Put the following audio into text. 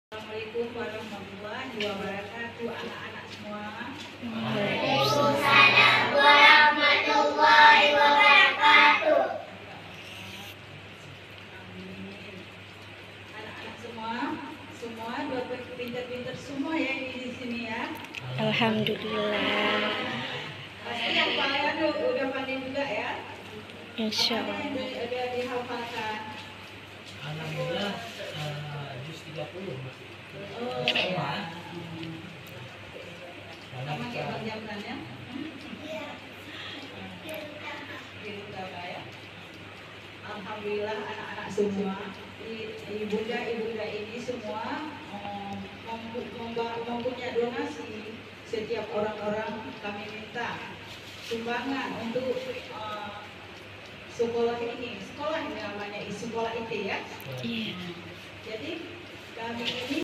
Assalamualaikum warahmatullahi wabarakatuh, anak-anak semua. Waalaikumsalam warahmatullahi wabarakatuh. Amin. Anak-anak semua pintar-pintar semua ya di sini ya. Alhamdulillah. Pasti yang paling udah pandai juga ya. Insya Apa yang Allah. udah dihafalkan? Alhamdulillah juz 30 masih. Oh, Sama. sama kayak Bang Jamran ya. Gitu ya. Alhamdulillah anak-anak semua, ibunda ini semua mempunyai donasi. Setiap orang-orang kami minta sumbangan untuk sekolah ini namanya sekolah IT ya. Iya. Jadi kami ini